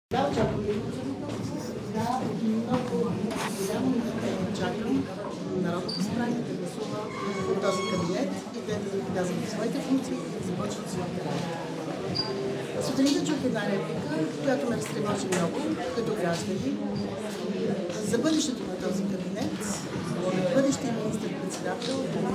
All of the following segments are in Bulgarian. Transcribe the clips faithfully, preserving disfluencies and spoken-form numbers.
Да, очаквам. Да, много голямо очаквам Народното събрание да гласува от този кабинет и те да доказват своите функции и да започват своята работа. Сутринта чух една реплика, която ме разтревожи много като граждани за бъдещето на този кабинет. Бъдещия министър-председател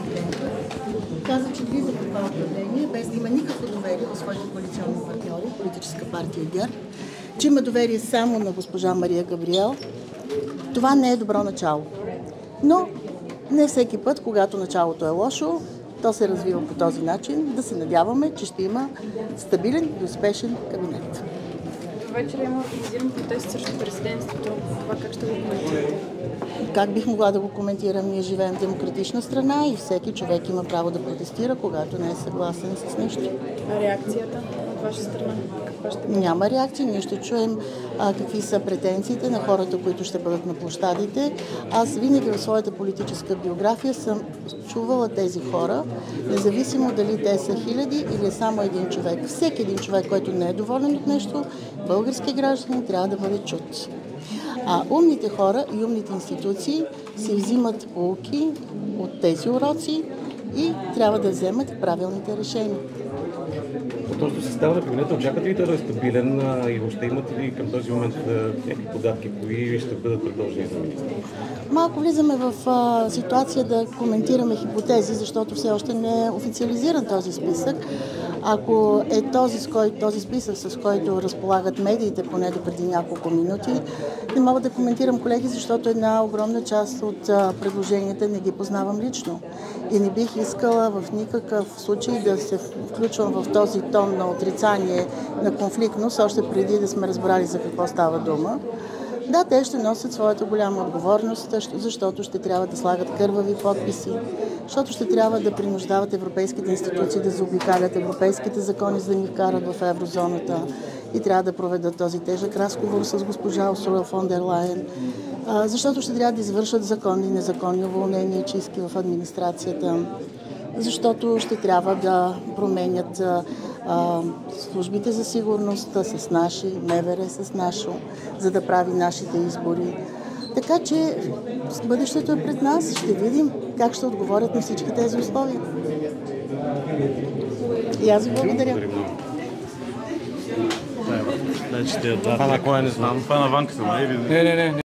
каза, че влиза в това управление без да има никакво доверие в своите коалиционни партньори, политическа партия ГЕРБ, че има доверие само на госпожа Мария Габриел. Това не е добро начало. Но не всеки път, когато началото е лошо, то се развива по този начин. Да се надяваме, че ще има стабилен и успешен кабинет. Вечер има организиран протест срещу президентството. Това как ще го коментирате? Как бих могла да го коментирам? Ние живеем в демократична страна и всеки човек има право да протестира, когато не е съгласен с нещо. А реакцията от ваша страна? Каква ще бъде? Няма реакция. Ние ще чуем а, какви са претенциите на хората, които ще бъдат на площадите. Аз винаги в своята политическа биография съм чувала тези хора, независимо дали те са хиляди или само един човек. Всеки един човек, който не е доволен от нещо, български граждани, трябва да бъде чут. А умните хора и умните институции си взимат поуки от тези уроци и трябва да вземат правилните решения. Относно състава на кабинета, очаквате ли да е стабилен и въобще имате ли към този момент някакви податки, кои ще бъдат предложени за министър? Малко влизаме в а, ситуация да коментираме хипотези, защото все още не е официализиран този списък. Ако е този, с кой, този списък, с който разполагат медиите, поне до преди няколко минути, не мога да коментирам, колеги, защото една огромна част от а, предложенията не ги познавам лично. И не бих искала в никакъв случай да се включвам в този тон на отрицание, на конфликтност, още преди да сме разбрали за какво става дума. Да, те ще носят своята голяма отговорност, защото ще трябва да слагат кървави подписи, защото ще трябва да принуждават европейските институции да заобикалят европейските закони, за да ни вкарат в еврозоната и трябва да проведат този тежък разговор с госпожа Урсула фон дер Лайен, защото ще трябва да извършат законни и незаконни уволнения и чистки в администрацията, защото ще трябва да променят а, службите за сигурност с наши, МВР с нашо, за да прави нашите избори. Така че бъдещето е пред нас. Ще видим как ще отговорят на всички тези условия. И аз ви благодаря. Това на кой не знам. Това на Ванката, не е? Не, не, не.